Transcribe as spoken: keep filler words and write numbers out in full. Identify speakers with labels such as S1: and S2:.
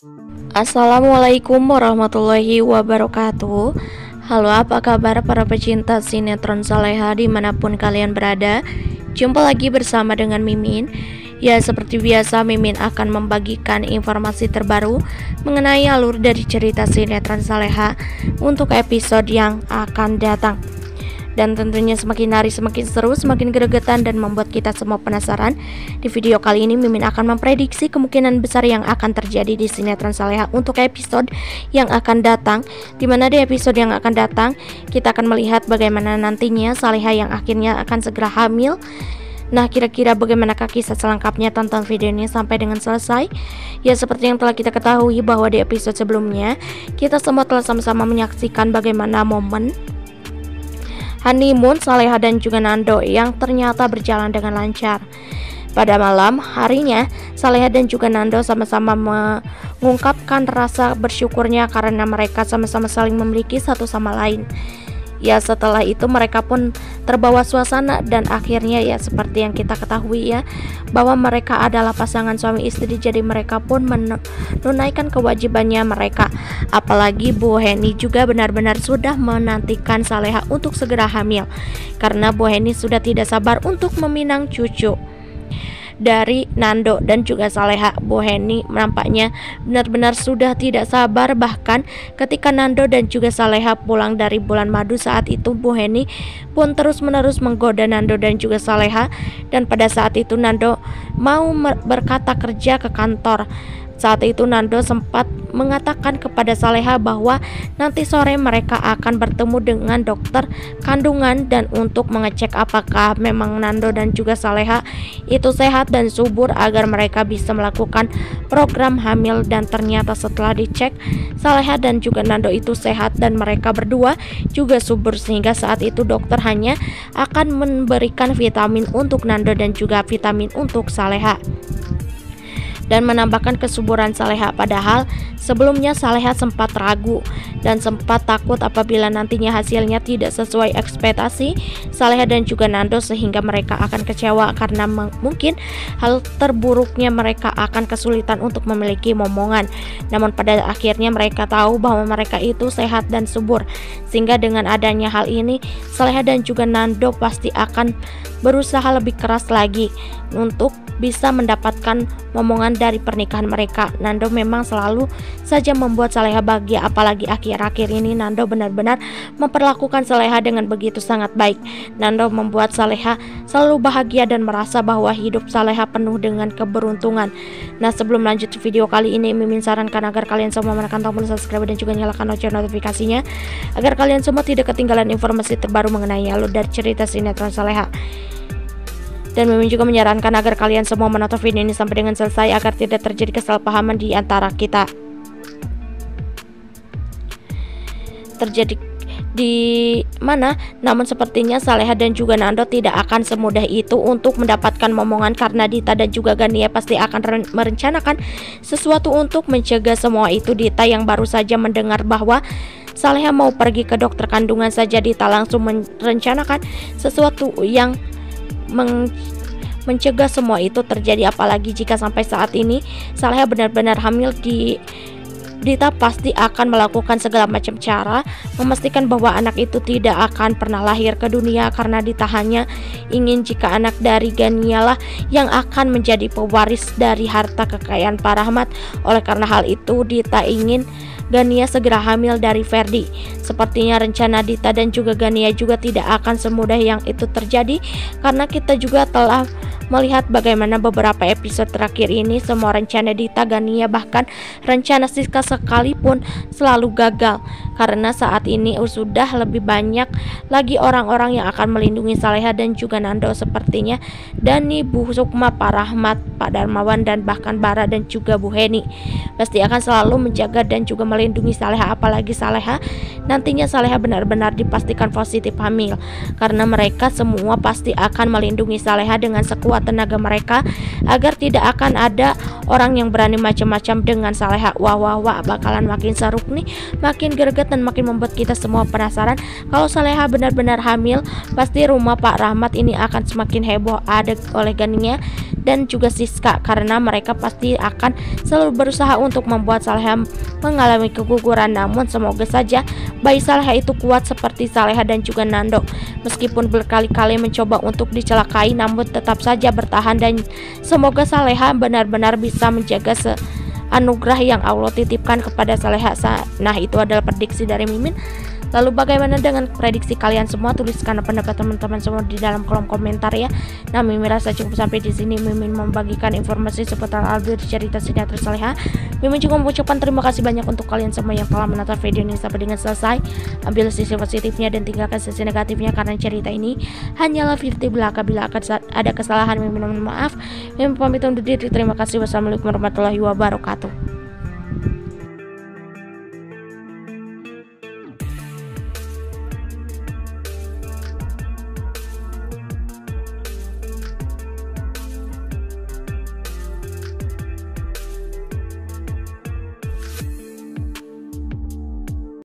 S1: Assalamualaikum warahmatullahi wabarakatuh. Halo, apa kabar para pecinta sinetron Saleha dimanapun kalian berada? Jumpa lagi bersama dengan Mimin. Ya, seperti biasa Mimin akan membagikan informasi terbaru mengenai alur dari cerita sinetron Saleha untuk episode yang akan datang. Dan tentunya semakin hari semakin seru, semakin gregetan dan membuat kita semua penasaran. Di video kali ini Mimin akan memprediksi kemungkinan besar yang akan terjadi di sinetron Saleha untuk episode yang akan datang. Dimana di episode yang akan datang kita akan melihat bagaimana nantinya Saleha yang akhirnya akan segera hamil. Nah, kira-kira bagaimanakah kisah selengkapnya? Tonton videonya sampai dengan selesai. Ya, seperti yang telah kita ketahui bahwa di episode sebelumnya kita semua telah sama-sama menyaksikan bagaimana momen honeymoon Saleha dan juga Nando yang ternyata berjalan dengan lancar. Pada malam harinya, Saleha dan juga Nando sama-sama mengungkapkan rasa bersyukurnya karena mereka sama-sama saling memiliki satu sama lain. Ya, setelah itu mereka pun terbawa suasana dan akhirnya ya seperti yang kita ketahui ya, bahwa mereka adalah pasangan suami istri, jadi mereka pun menunaikan kewajibannya mereka. Apalagi Bu Heni juga benar-benar sudah menantikan Saleha untuk segera hamil, karena Bu Heni sudah tidak sabar untuk meminang cucu dari Nando dan juga Saleha. Bu Heni nampaknya benar-benar sudah tidak sabar, bahkan ketika Nando dan juga Saleha pulang dari bulan madu saat itu Bu Heni pun terus-menerus menggoda Nando dan juga Saleha. Dan pada saat itu Nando mau berkata kerja ke kantor. Saat itu Nando sempat mengatakan kepada Saleha bahwa nanti sore mereka akan bertemu dengan dokter kandungan dan untuk mengecek apakah memang Nando dan juga Saleha itu sehat dan subur agar mereka bisa melakukan program hamil. Dan ternyata setelah dicek, Saleha dan juga Nando itu sehat dan mereka berdua juga subur, sehingga saat itu dokter hanya akan memberikan vitamin untuk Nando dan juga vitamin untuk Saleha dan menambahkan kesuburan Saleha. Padahal sebelumnya Saleha sempat ragu dan sempat takut apabila nantinya hasilnya tidak sesuai ekspektasi Saleha dan juga Nando, sehingga mereka akan kecewa karena mungkin hal terburuknya mereka akan kesulitan untuk memiliki momongan. Namun pada akhirnya mereka tahu bahwa mereka itu sehat dan subur, sehingga dengan adanya hal ini Saleha dan juga Nando pasti akan berusaha lebih keras lagi untuk bisa mendapatkan momongan dari pernikahan mereka. Nando memang selalu saja membuat Saleha bahagia, apalagi akhir-akhir ini Nando benar-benar memperlakukan Saleha dengan begitu sangat baik. Nando membuat Saleha selalu bahagia dan merasa bahwa hidup Saleha penuh dengan keberuntungan. Nah, sebelum lanjut video kali ini, Mimin sarankan agar kalian semua menekan tombol subscribe dan juga nyalakan lonceng notifikasinya agar kalian semua tidak ketinggalan informasi terbaru mengenai alur dari cerita sinetron Saleha. Dan Mimin juga menyarankan agar kalian semua menonton video ini sampai dengan selesai agar tidak terjadi kesalahpahaman di antara kita. Terjadi di mana? Namun sepertinya Saleha dan juga Nando tidak akan semudah itu untuk mendapatkan momongan, karena Dita dan juga Gania pasti akan merencanakan sesuatu untuk mencegah semua itu. Dita yang baru saja mendengar bahwa Saleha mau pergi ke dokter kandungan saja, Dita langsung merencanakan sesuatu yang Men mencegah semua itu terjadi. Apalagi jika sampai saat ini Saleha benar-benar hamil, di Dita pasti akan melakukan segala macam cara memastikan bahwa anak itu tidak akan pernah lahir ke dunia, karena Dita hanya ingin jika anak dari Gania lah yang akan menjadi pewaris dari harta kekayaan Pak Rahmat. Oleh karena hal itu Dita ingin Gania segera hamil dari Ferdi. Sepertinya rencana Dita dan juga Gania juga tidak akan semudah yang itu terjadi, karena kita juga telah melihat bagaimana beberapa episode terakhir ini semua rencana Dita, Gania, bahkan rencana Siska sekalipun selalu gagal, karena saat ini sudah lebih banyak lagi orang-orang yang akan melindungi Saleha dan juga Nando, sepertinya Dani, Bu Sukma, Pak Rahmat, Pak Darmawan, dan bahkan Bara dan juga Bu Heni pasti akan selalu menjaga dan juga melindungi Saleha. Apalagi Saleha nantinya Saleha benar-benar dipastikan positif hamil, karena mereka semua pasti akan melindungi Saleha dengan sekuat tenaga mereka agar tidak akan ada orang yang berani macam-macam dengan Saleha. Wah wah wah, bakalan makin seru nih, makin greget, dan makin membuat kita semua penasaran kalau Saleha benar-benar hamil. Pasti rumah Pak Rahmat ini akan semakin heboh ada oleh Gania dan juga Siska, karena mereka pasti akan selalu berusaha untuk membuat Saleha mengalami keguguran. Namun semoga saja bayi Saleha itu kuat seperti Saleha dan juga Nando. Meskipun berkali-kali mencoba untuk dicelakai, namun tetap saja bertahan, dan semoga Saleha benar-benar bisa menjaga se anugerah yang Allah titipkan kepada Saleha. Nah, itu adalah prediksi dari Mimin. Lalu bagaimana dengan prediksi kalian semua? Tuliskan pendapat teman-teman semua di dalam kolom komentar ya. Nah, Mimin rasa cukup sampai di sini. Mimin membagikan informasi seputar alur cerita sinetron Saleha. Mimin juga mengucapkan terima kasih banyak untuk kalian semua yang telah menonton video ini sampai dengan selesai. Ambil sisi positifnya dan tinggalkan sisi negatifnya, karena cerita ini hanyalah fiktif belaka. Bila ada kesalahan, Mimin mohon maaf. Mimin pamit undur diri. Terima kasih. Wassalamualaikum warahmatullahi wabarakatuh.